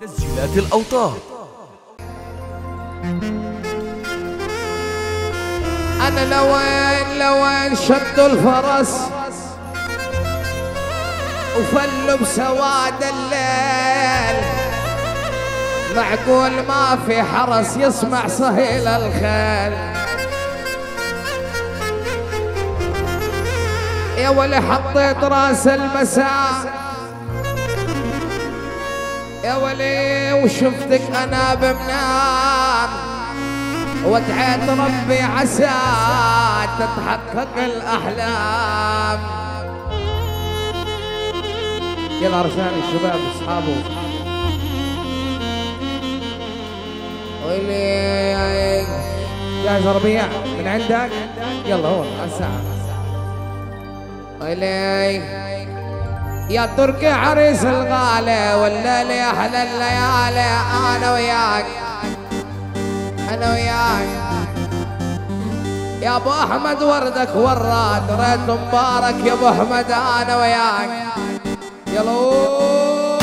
تسجيلات الأوتار. أنا لوين شدوا الفرس وفلوا بسواد الليل، معقول ما في حرس يسمع صهيل الخيل. يا ولي حطيت راس المساء يا ولي وشفتك أنا بمنام، وادعيت ربي عسى تتحقق الأحلام. يلا رجال الشباب أصحابه ويلي جاهز ربيع من عندك؟ يلا هو الساعة ويلي يا تركي عريس الغالي والليل أحلى الليالي. أنا وياك أنا وياك يا أبو أحمد وردك وراد ريت مبارك يا أبو أحمد. أنا وياك يلا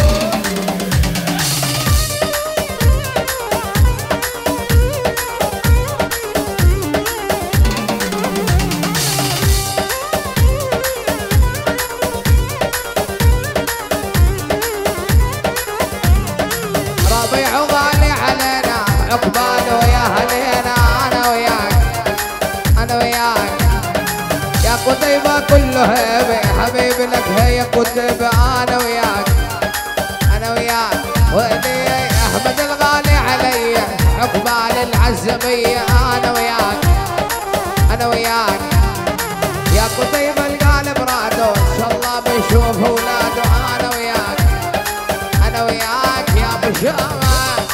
عقبال ويا هلينا. أنا وياك أنا وياك يا قتيبة كله هيبة حبيبي لك هي قتيبة. أنا وياك أنا وياك وإلي أحمد الغالي علي عقبال العزمية. أنا وياك أنا وياك يا قتيبة الغالي برادو إن شاء الله بنشوف أولاده. أنا وياك أنا وياك يا أبو شامة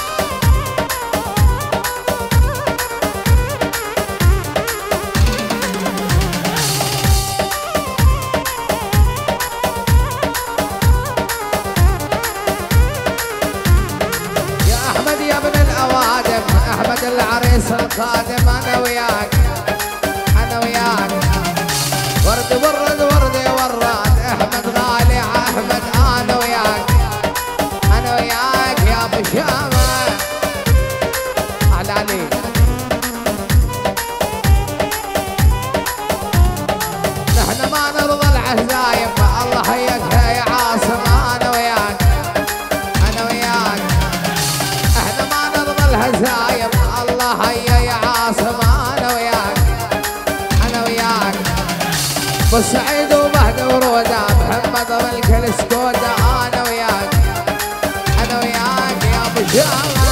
العريس القادم. أنا وياك أنا وياك ورد ورد ورد وراد أحمد غالي أحمد. أنا وياك أنا وياك يا أبو شامة على علي. نحن ما نرضى العزايم الله هيك يا عاصم. أنا وياك أنا وياك احنا ما نرضى الهزايم الله هيا يا عاصم. أنا وياك أنا وياك بسعيد وبهد ورودة محمد ملك السكودة. أنا وياك أنا وياك يا أبو شامة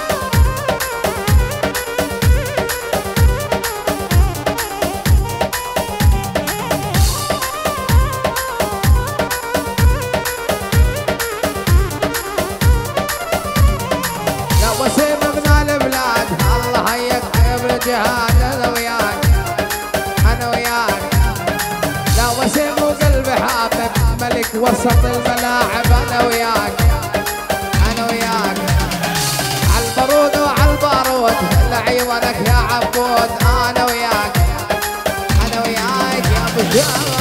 لا وسيم ابن البلاد الله هيك ابن جهاد. أنا وياك أنا وياك لا وسيم وقلبي حابب ملك وسط الملاعب. أنا وياك أنا وياك عالبارود وعالبارود لعيونك يا عبود. أنا وياك أنا وياك يا أبو شامة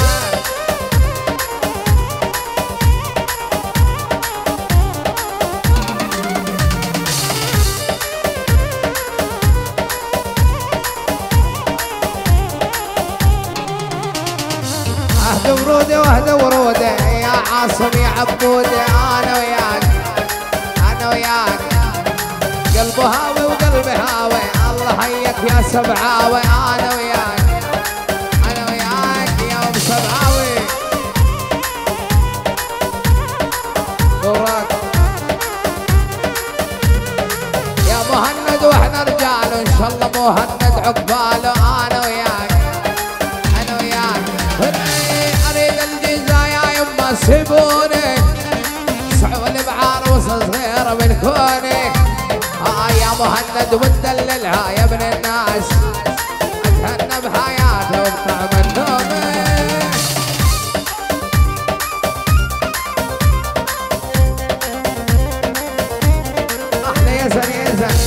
أهد ورودة وأهد ورودة يا عاصم يا عبودة. أنا وياك أنا وياك قلبه هاوي وقلبي هاوي الله هيك يا سبعاوي. أنا وياك أنا وياك يا أبو سبعاوي دورك يا مهند وإحنا رجاله إن شاء الله مهند عقباله. أنا وياك أنا وياك أريد الجزايا يما سيبوني سعول بعروس صغيرة من كوني. يا مهند وتدللها يا ابن الناس اتهنى بحياته وبطعم النوم. احلى يزن يزن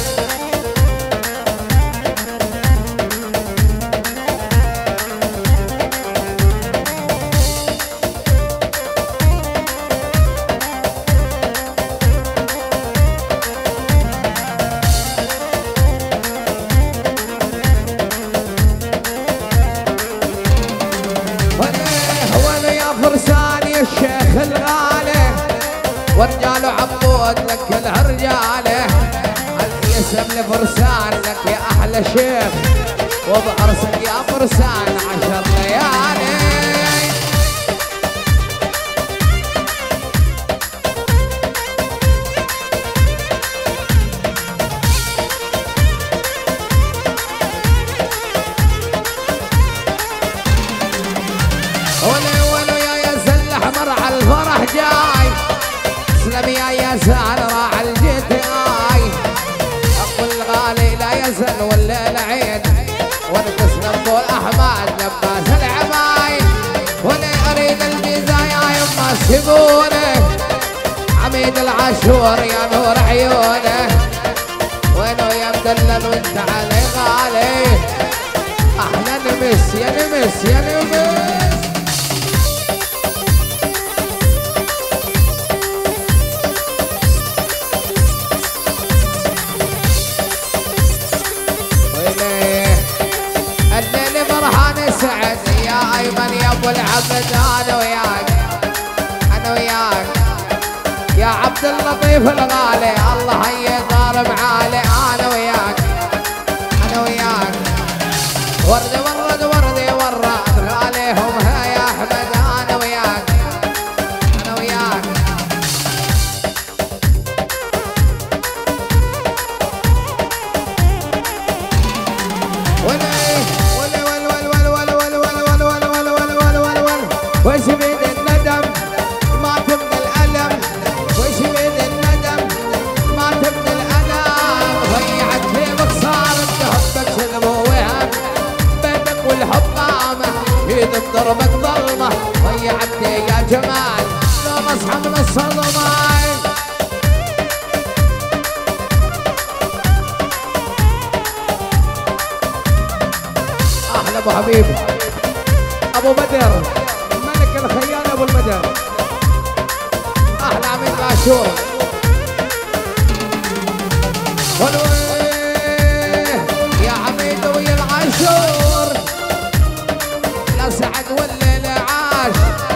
العود لك كلها رجاله، اليسم لفرسان لك يا احلى شيخ، وبعرسك يا فرسان 10 ليالي. جاي سلم يا زهر راح الجيت اي، اقول الغالي لا يزل والليل عيد، وانا تسلم طول احمد لباس العباي، وانا اريد الجزايا يما سيبونه، عميد العاشور يا نور عيونه، وينو يا مدلل وانت علي غالي، احنا نمس يا نمس يا نمس. سعد يا ايمن يا ابو العبد، انا وياك انا وياك يا عبد اللطيف الغالي، الله يدار معالي، انا وياك انا وياك، ورد ورد وردي ورد غاليهم ها يا احمد، انا وياك انا وياك. وش بيد الندم ما تبني الألم، وش بيد الندم ما تبني الألم، ضيعت كيفك صارت حبك سلم ووهم، بيتك والحب قامة ايد بضربك ظلمة، ضيعتني يا جمال لو اصحى من الصدمة. احلى ابو حبيب ابو بدر الخيال ابو المدر، احلى عميد العاشور. يا عميد ويا العاشور لا سعد والليل عاش،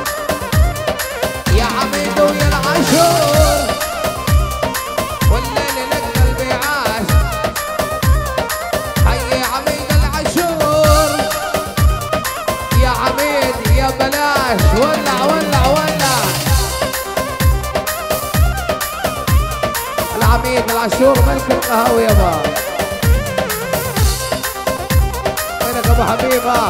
يا عميد ويا العاشور والليل لك قلبي عاش، حي عميد العاشور يا عميد يا بلاش ولع ولع ولع. العميد العاشور ملك القهوة يابا، وينك ابو حبيبه؟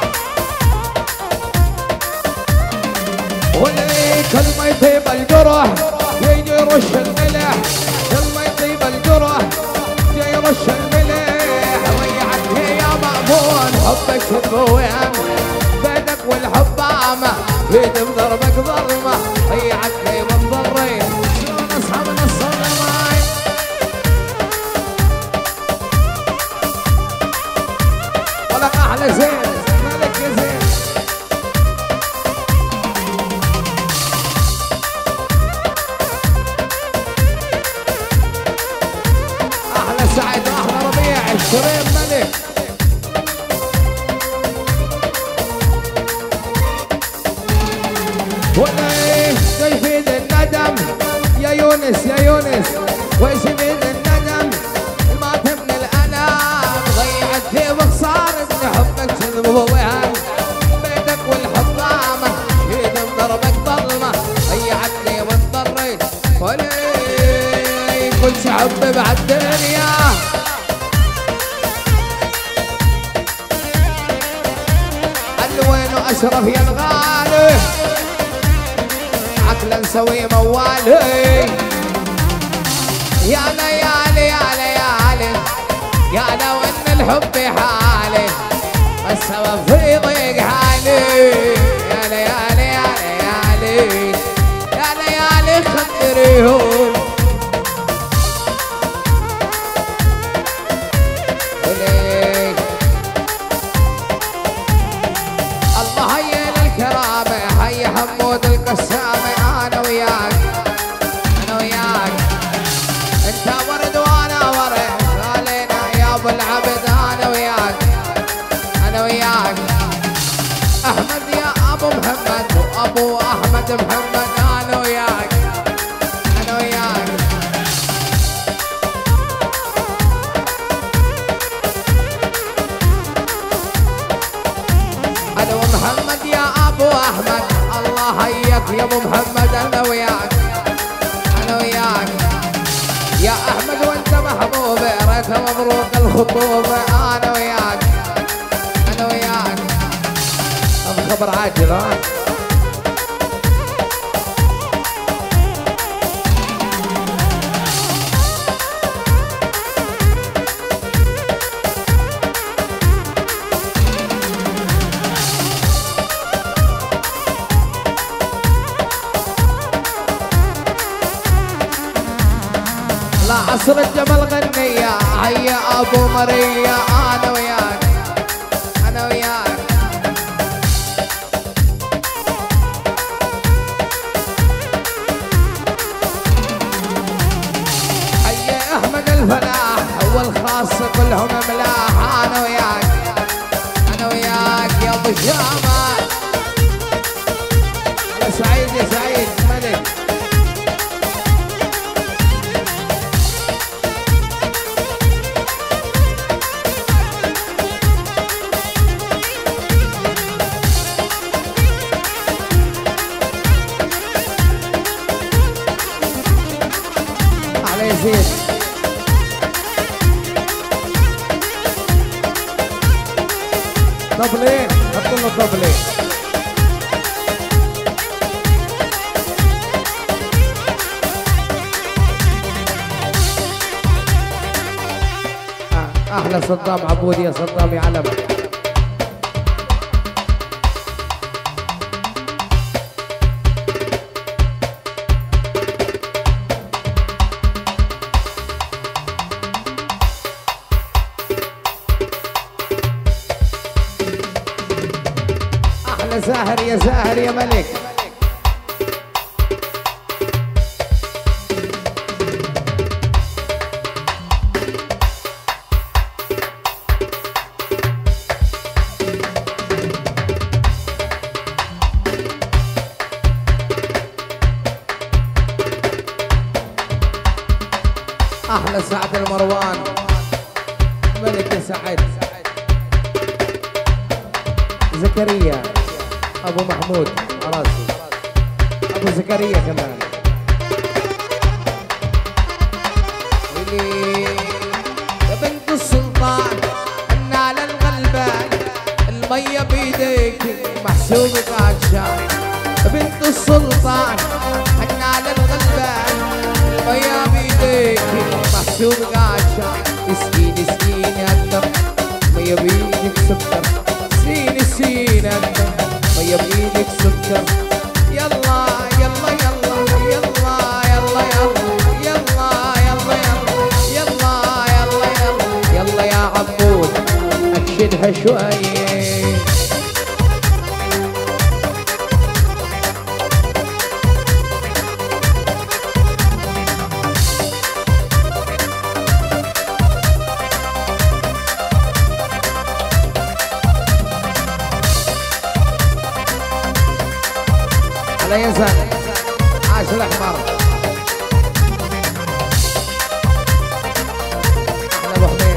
واللي كل ما يطيب الجرح يجي يرش الملح، كل ما يطيب الجرح يجي يرش الملح، ضيعتني يا مأمون حبك شبوهم، بيدك والحب عامة بيد بضربك ظلمة، ضيعتني وانضريت شلون اصحى من الصدمة. ولك احلى زين مالك يا زين. احلى سعد واحلى ربيع الشريم ملك. ولا يفيد الندم يا يونس يا يونس، ويش يفيد الندم ما تبني الألم، ضيعت كيفك صارت حبك كذب ووهم، بيدك والحب ضامة ايد بضربك ظلمة، ضيعتني واضطريت ولا كل شعب بعد الدنيا. الوين اشرف يا الغالي عقلا نسوي موالي، يا ليالي يا ليالي يا لو ان الحب حالي السبب في ضيق حالي، يا ليالي يا ليالي يا ليالي خدريهم. الله هيا للكرامة هيا حمود القسامة، انا وياك انا وياك انت ورد وانا ورد، علينا يا ابو العبد، انا وياك انا وياك احمد يا ابو محمد وابو احمد محمد، انا وياك انا وياك يا ابو محمد انا وياك انا وياك يا احمد وانت محبوب ريت مبروك الخطوبه انا وياك انا وياك الخبر عاجل ها عصر الجمل غنية هيا ابو مرية انا وياك انا وياك هيا احمد الفلاح هو الخاص كلهم ملاح انا وياك انا وياك يا ابو شامة يا سعيد يا سعيد ملك يزيد طبلين حط له طبلين احلى صدام عبود يا صدام يا علم زاهر يا زاهر يا ملك احلى سعد المروان ملك سعد زكريا ابو محمود راسي ابو زكريا كمان يا بنت السلطان النال الغلبان المية بيديك محسوبك عطشان يا بنت السلطان النال الغلبان المية بيديك محسوبك عطشان مسكين مسكين يا الدم مية بيدك سكر سنين سنين الدم مية بإيدك سكر يلا يلا يلا يلا يلا يلا يلا يلا يلا يلا يلا يا عبود أكشنها شوية لا يزال عاش الأحمر أحلى أبو حميد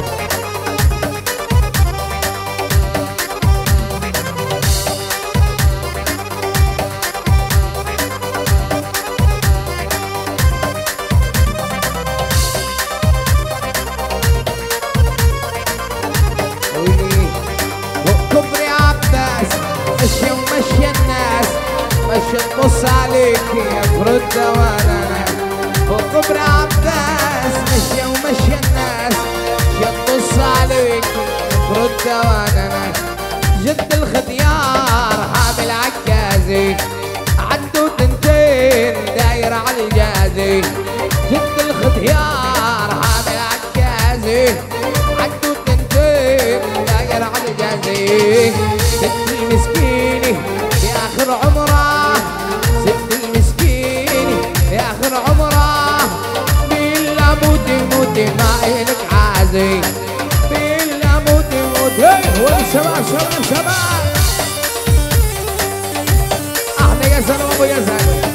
كبري عباس مشي ومشي الناس مشي تبص عليك يفرد وانا وكبر عباس مشي ومشي الناس مشي تبص عليك يفرد وانا جد الخديار حامل عكازي عنده تنتين داير على الجازي جد الخديار حامل عكازي عنده تنتين داير على الجازي ست المسكيني في اخر عمره ست المسكيني في اخر عمره بالله موتي موتي ما إلك عازي بالله موتي موتي والشباب شباب شباب احلى يا سلام ابو يا سلام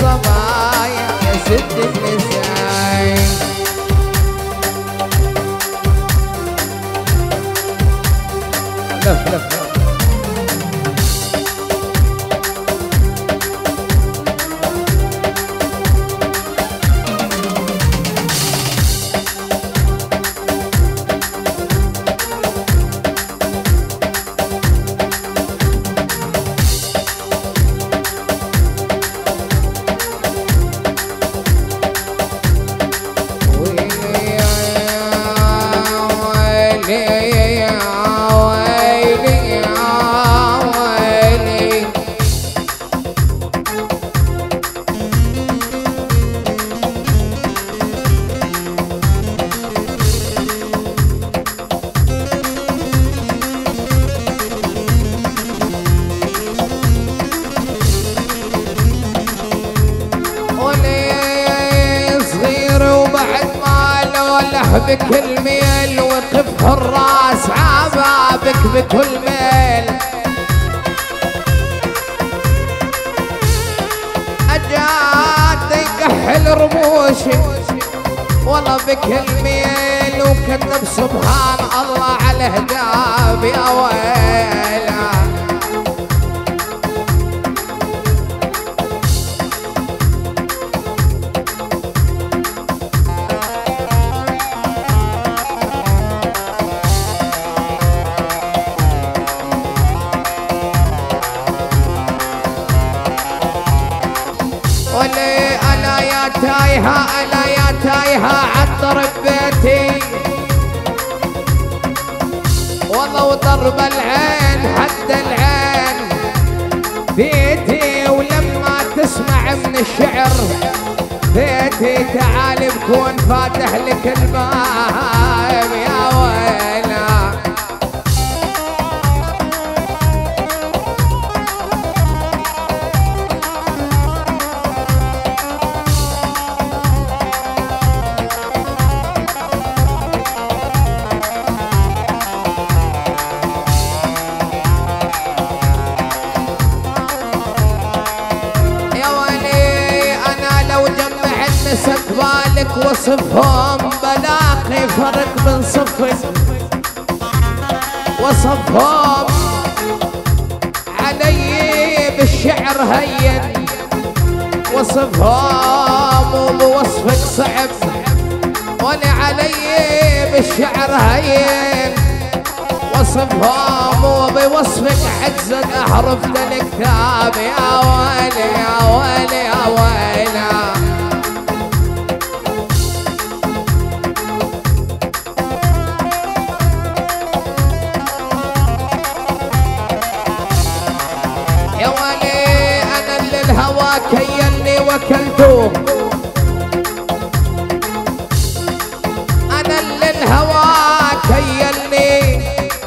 الصبايا يا ست النساء. لف لف بكل ميل وقف الراس عبابك بكل ميل. أجاد يكحل رموشي والله بكل ميل وكتب سبحان الله على هداب يا ويلا. ألا يا تايهة عطر ببيتي والله وضرب العين حد العين بيتي. ولما تسمع من الشعر بيتي تعال بكون فاتح لك الباب يا ويلا. بالك وصفهم بلاقي فرق من صفك وصفهم علي بالشعر هين وصفهم وبوصفك صعب وانا علي بالشعر هين وصفهم وبوصفك عجزت احرف الكتاب يا ويلي يا ويلي يا ويلي. كيلني وكلته أنا اللي الهوى كيلني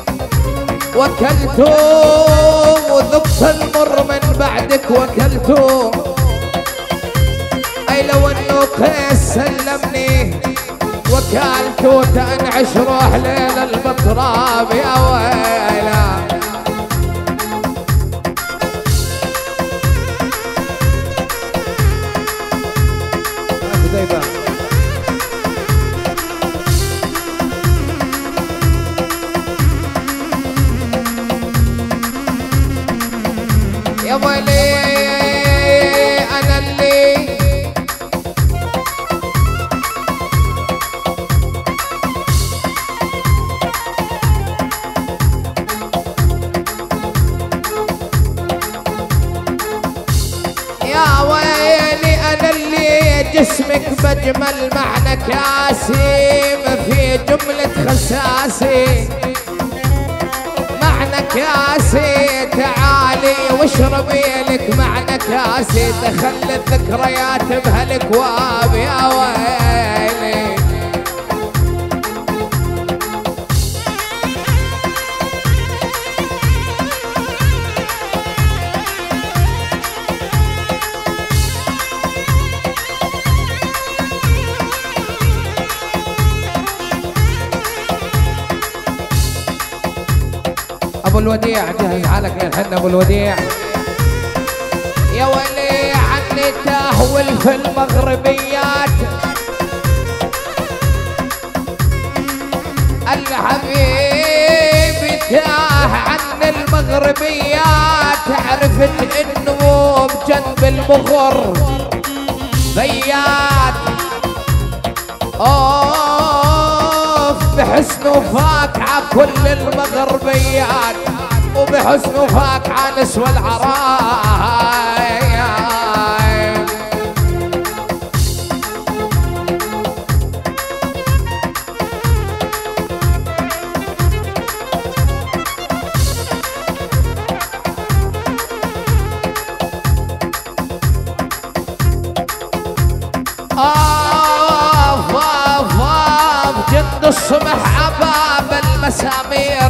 وكلته وذقت المر من بعدك وكلته. أي لو إنه قيس سلمني وكالته تنعش روح ليل البطراب يا ويلا. يا ويلي أنا اللي يا ويلي أنا اللي جسمك بجمل معنى كاسي ما في جملة خساسي معنى كاسي تعالي واشربي لك معنى كاسي تخلي الذكريات بهالكواب يا ويلي. ابو الوديع جهز حالك يا الحن ابو الوديع. يا ويلي عني تاه يهول في المغربيات الحبيب تاه عن المغربيات عرفت انه بجنب المغر بيات اوف بحسنه فاك ع كل المغربيات وبحسنه فاك ع نسوى العرايا جند الصبح عباب المسامير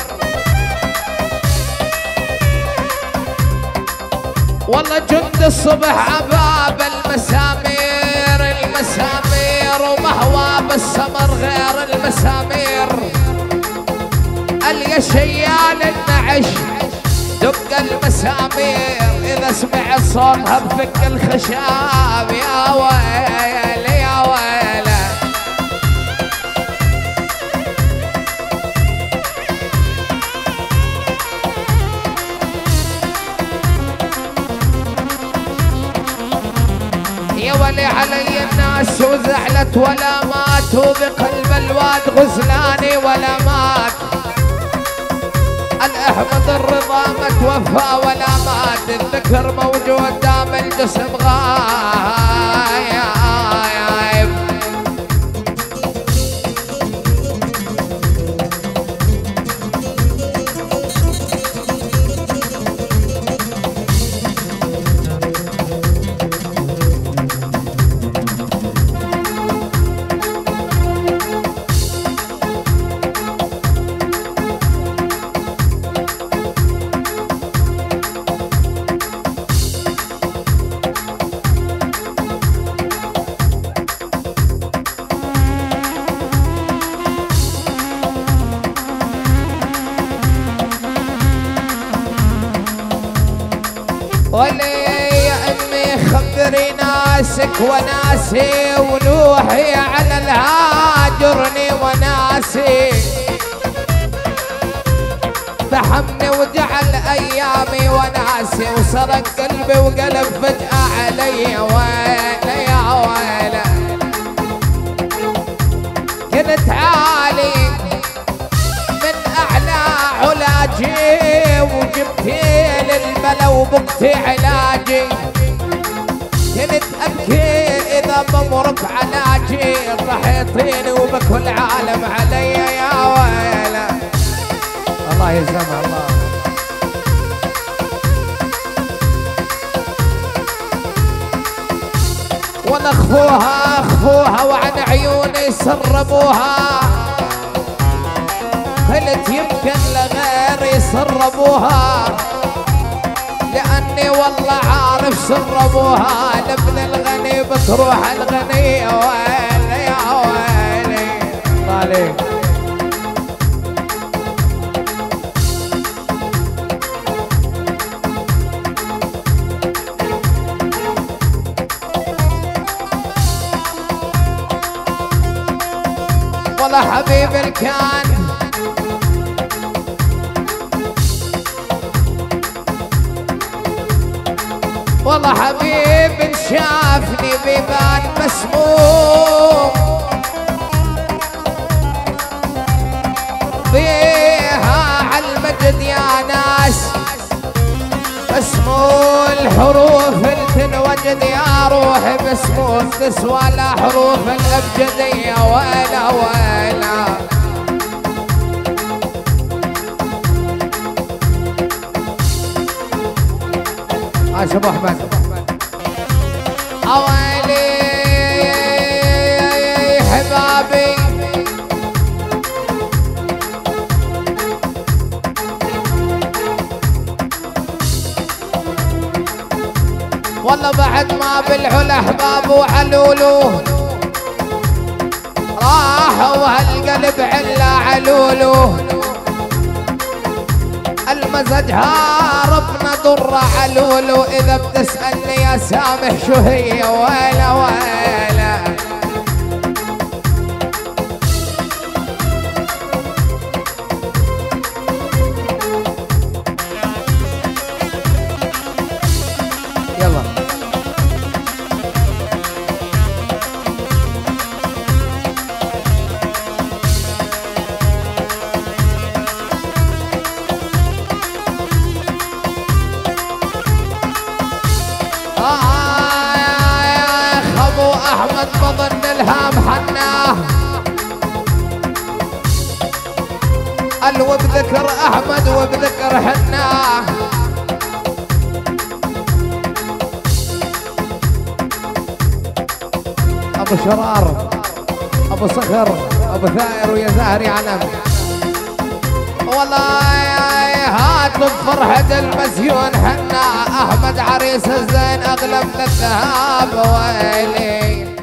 والله جند الصبح عباب المسامير ومهوى بالسمر غير المسامير اليا شيال النعش دق المسامير اذا سمع صوتها بفك الخشاب يا ويل يا ويل يا ولي علي الناس وزعلت ولا مات وبقلب الواد غزلاني ولا مات الأحمد الرضا ما توفى ولا مات الذكر موجود دام الجسم غايب ولي يا امي خبري ناسك وناسي ونوحي على الهاجرني وناسي فحمني وجعل ايامي وناسي وسرق قلبي وقلب فجأة علي ويلي يا ويلي كنت عالي من اعلى علاجي وجبتي للملا وبقتي علاجي كنت ابكي اذا بمرق علاجي ضحيتيني وبكل عالم علي يا ويله الله يسلمها الله وانا اخفوها وعن عيوني سربوها قلت يمكن لغيري سربوها لاني والله عارف سربوها لابن الغني بتروح الغني يا ويلي يا ويلي عليك والله حبيب الكان والله حبيب شافني بيبان مسموم بيها عالمجد يا ناس اسمو الحروف تنوجد يا روحي باسمو تسوى لا حروف الابجدية ويلا ويلا عاش ابو احمد اويلي حبابي والله بعد ما بالعلا احباب وعلولو راحوا هالقلب علا علولو المزج هاربنا ضر علول، واذا بتسألني يا سامح شو هي ويلا ويلا. يلا خبو احمد بظن الهام حناه، قال وبذكر احمد وبذكر حناه. ابو شرار ابو صخر ابو ثائر ويا زهري علم، والله هات بفرحة المسيون حنا. احمد عريس الزين اغلب للذهاب ويلي.